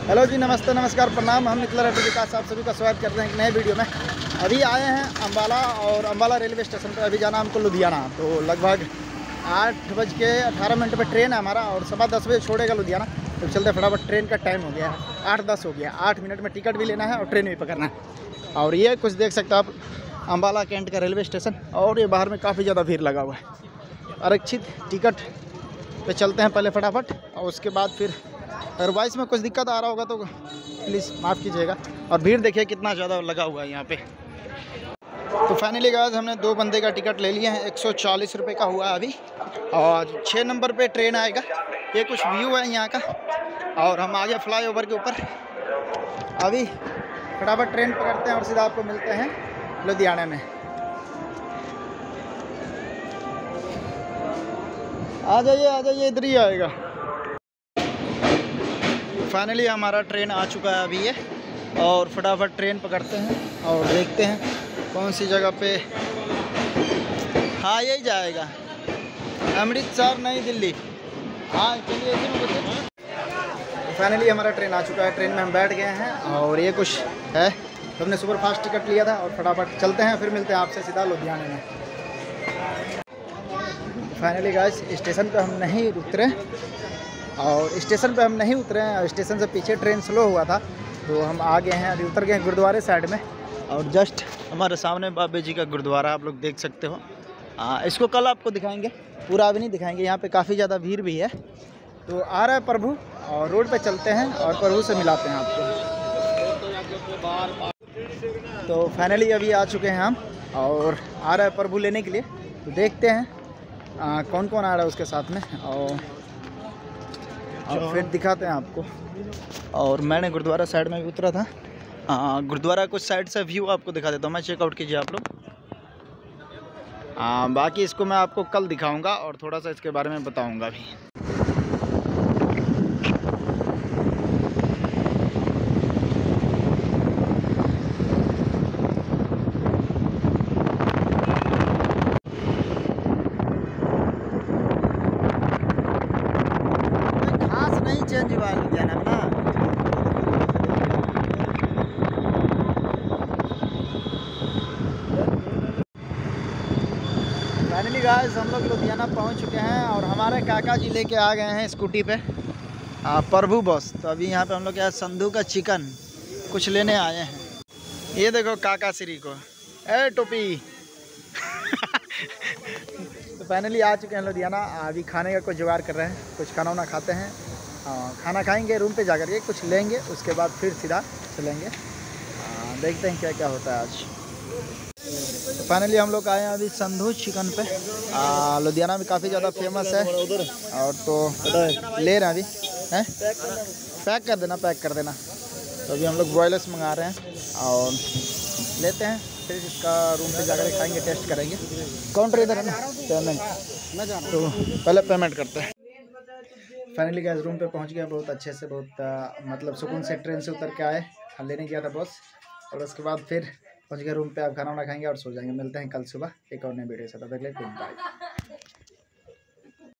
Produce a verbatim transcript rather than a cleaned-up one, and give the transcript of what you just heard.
Hello जी, नमस्ते, नमस्कार, प्रणाम। हम मिथिला रेडियो विकास आप सभी का स्वागत करते हैं एक नए वीडियो में। अभी आए हैं अम्बाला और अम्बाला रेलवे स्टेशन पर। अभी जाना हमको लुधियाना, तो लगभग आठ बज के अठारह मिनट पर ट्रेन है हमारा और सवा दस बजे छोड़ेगा लुधियाना। तो चलते फटाफट, ट्रेन का टाइम हो गया है, आठ दस हो गया। आठ मिनट में टिकट भी लेना है और ट्रेन भी पकड़ना है। और ये कुछ देख सकते हो आप, अम्बाला कैंट का रेलवे स्टेशन। और ये बाहर में काफ़ी ज़्यादा भीड़ लगा हुआ है। आरक्षित टिकट पे चलते हैं पहले फटाफट, और उसके बाद फिर अगर वॉइस में कुछ दिक्कत आ रहा होगा तो प्लीज़ माफ़ कीजिएगा। और भीड़ देखिए कितना ज़्यादा लगा हुआ है यहाँ पे। तो फाइनली गाइस, हमने दो बंदे का टिकट ले लिया है। एक सौ चालीस रुपये का हुआ है अभी। और छः नंबर पे ट्रेन आएगा। ये कुछ व्यू है यहाँ का। और हम आगे फ्लाई ओवर के ऊपर अभी फटाफट ट्रेन पकड़ते हैं और सीधा आपको मिलते हैं लुधियाना में। आ जाइए, आ जाइए, इधर ही आएगा। फाइनली हमारा ट्रेन आ चुका है अभी ये। और फटाफट ट्रेन पकड़ते हैं और देखते हैं कौन सी जगह पे। हाँ, यही जाएगा, अमृतसर नई दिल्ली। हाँ चलिए, इसी में कुछ। फाइनली हमारा ट्रेन आ चुका है। ट्रेन में हम बैठ गए हैं और ये कुछ है। तो हमने सुपर फास्ट टिकट लिया था और फटाफट चलते हैं, फिर मिलते हैं आपसे सीधा लुधियाना में। फाइनली गाइस, स्टेशन पे हम नहीं उतरे और स्टेशन पे हम नहीं उतरे हैं। स्टेशन से पीछे ट्रेन स्लो हुआ था, तो हम आ गए हैं, अभी उतर गए हैं गुरुद्वारे साइड में। और जस्ट हमारे सामने बाबा जी का गुरुद्वारा आप लोग देख सकते हो। आ, इसको कल आपको दिखाएंगे, पूरा अभी नहीं दिखाएंगे। यहाँ पे काफ़ी ज़्यादा भीड़ भी है। तो आ रहा है प्रभु और रोड पे चलते हैं और प्रभु से मिलाते हैं आपको। तो फाइनली अभी आ चुके हैं हम और आ रहा है प्रभु लेने के लिए। तो देखते हैं आ, कौन कौन आ रहा है उसके साथ में, और और फिर दिखाते हैं आपको। और मैंने गुरुद्वारा साइड में भी उतरा था। आ, गुरुद्वारा कुछ साइड से व्यू आपको दिखा देता हूँ मैं। चेकआउट कीजिए आप लोग। आ, बाकी इसको मैं आपको कल दिखाऊंगा और थोड़ा सा इसके बारे में बताऊंगा भी। खास नहीं चेंज हुआ है लुधियाना में ना। फाइनली गाइस, हम लोग लुधियाना पहुंच चुके हैं और हमारे काका जी लेके आ गए हैं स्कूटी पे आ, प्रभु बस। तो अभी यहाँ पे हम लोग क्या संधू का चिकन कुछ लेने आए हैं। ये देखो काका श्री को, ए टोपी। तो फाइनली आ चुके हैं लुधियाना। अभी खाने का कुछ जुगाड़ कर रहे हैं, कुछ खाना वाना खाते हैं। आ, खाना खाएंगे, रूम पे जा कर के कुछ लेंगे, उसके बाद फिर सीधा चलेंगे। आ, देखते हैं क्या क्या होता है आज। तो फाइनली हम लोग आए हैं अभी संधू चिकन पे। लुधियाना में काफ़ी ज़्यादा फेमस है। और तो ले रहे हैं अभी, हैं पैक कर देना, पैक कर देना। तो अभी हम लोग ब्रॉयलर्स मंगा रहे हैं और लेते हैं, फिर इसका रूम पे जाकर खाएंगे, टेस्ट करेंगे। काउंटर इधर है ना, पेमेंट। तो पहले पेमेंट करते हैं। फाइनली गैस रूम पे पहुंच गया बहुत अच्छे से, बहुत आ, मतलब सुकून से ट्रेन से उतर के आए। लेने गया था बॉस, और उसके बाद फिर पहुंच गए रूम पे। अब खाना वाना खाएंगे और सो जाएंगे। मिलते हैं कल सुबह एक और नए वीडियो से। तब तक के लिए गुड बाय।